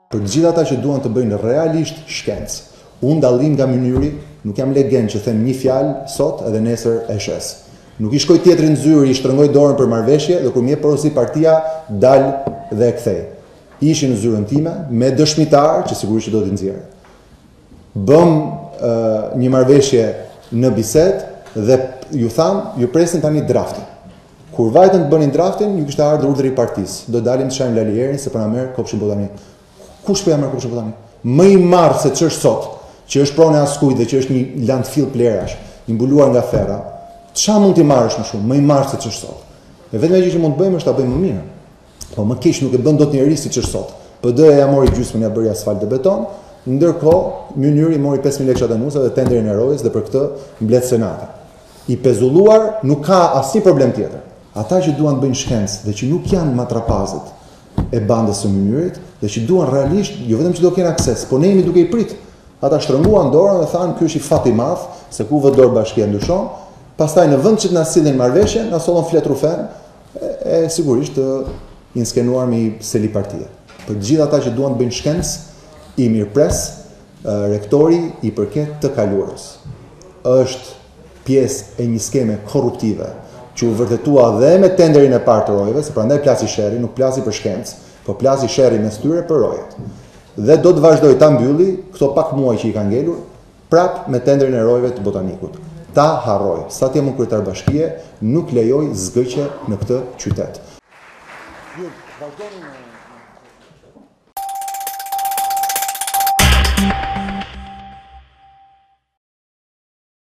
Për të gjithë ata që duan të bëjnë realisht shkencë, unë dallim nga Mënyri, nuk jam legend që them një fjalë sot edhe nesër e shes. Nuk i shkoj tjetrin në zyrë, i shtrëngoj dorën për marrëveshje dhe kur më jep porosi partia, dal dhe e kthej. Ishin në zyrën time me dëshmitar që sigurisht që do t'i nxjerr. Bëm një marrëveshje në bisedë dhe ju tham, ju presin tani draftin. Kur vajtën të bënin draftin, ju kishte ardhur urdhri i partisë. Do dalim të shajmë Lalierin se po na merr kopshin botanik. Kush po ja merr kopshin botanik? Më i marr se ç'është sot, që është pronë askujt dhe që është një landfill plerash, i mbuluar nga ferra. Ç'a mund t'i marrësh më shumë? Më i marr se ç'është sot. E vetmja gjë që mund të bëjmë është ta bëjmë më mirë. Po më keq nuk e bën dot njerëz siç është sot. PD-ja ja mori gjysmën, ja bëri asfalt dhe beton, ndërkohë Mënyri mori 5000 lekë shatanusa dhe tenderin e rojës dhe për këtë mbledh senati. I pezulluar nuk ka asnjë problem tjetër. Ata që duan të bëjnë shkencë dhe që nuk janë matrapazët e bandës së Mënyrit dhe që duan realisht, jo vetëm që do kenë akses, po ne jemi duke i prit. Ata shtrënguan dorën dhe thanë ky është i fat i madh, se ku vë dorë bashkia ndryshon. Pastaj në vend që të na sillin marrëveshje, na sollën fletrufen e sigurisht të inskenuar me seli partie. Për të gjithë ata që duan të bëjnë shkencë, i mirëpres, rektori i përket të kaluarës. Është pjesë e një skeme korruptive që u vërtetua dhe me tenderin e parë të rojeve, se prandaj plasi sherri, nuk plasi për shkencë, po plasi sherri mes tyre për rojet. Dhe do të vazhdoj ta mbylli këto pak muaj që i kanë ngelur, prap me tenderin e rojeve të botanikut. Ta harroj, sa të jam kryetar bashkie, nuk lejoj zgëqe në këtë qytet. Vazhdoni